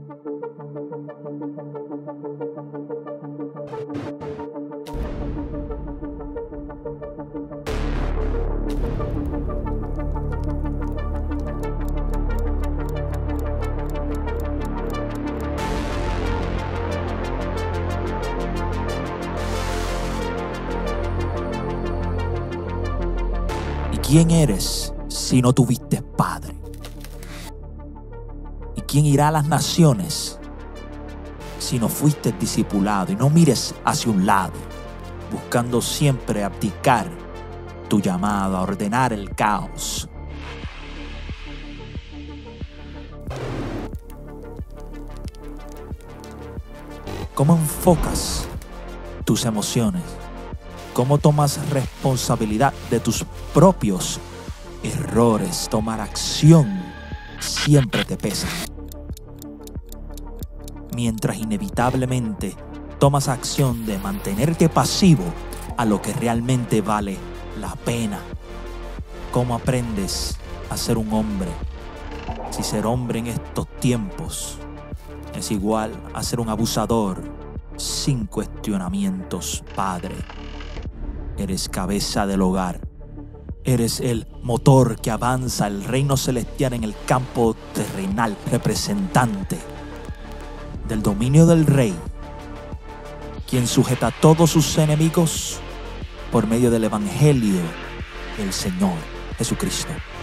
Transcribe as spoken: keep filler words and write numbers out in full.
¿Quién eres si no tuviste padre? ¿Y quién irá a las naciones si no fuiste discipulado? Y no mires hacia un lado, buscando siempre abdicar tu llamado, a ordenar el caos. ¿Cómo enfocas tus emociones? ¿Cómo tomas responsabilidad de tus propios errores? Tomar acción siempre te pesa. Mientras inevitablemente tomas acción de mantenerte pasivo a lo que realmente vale la pena. ¿Cómo aprendes a ser un hombre? Si ser hombre en estos tiempos es igual a ser un abusador sin cuestionamientos, padre. Eres cabeza del hogar. Eres el motor que avanza el reino celestial en el campo terrenal, representante del dominio del Rey, quien sujeta a todos sus enemigos por medio del Evangelio del Señor Jesucristo.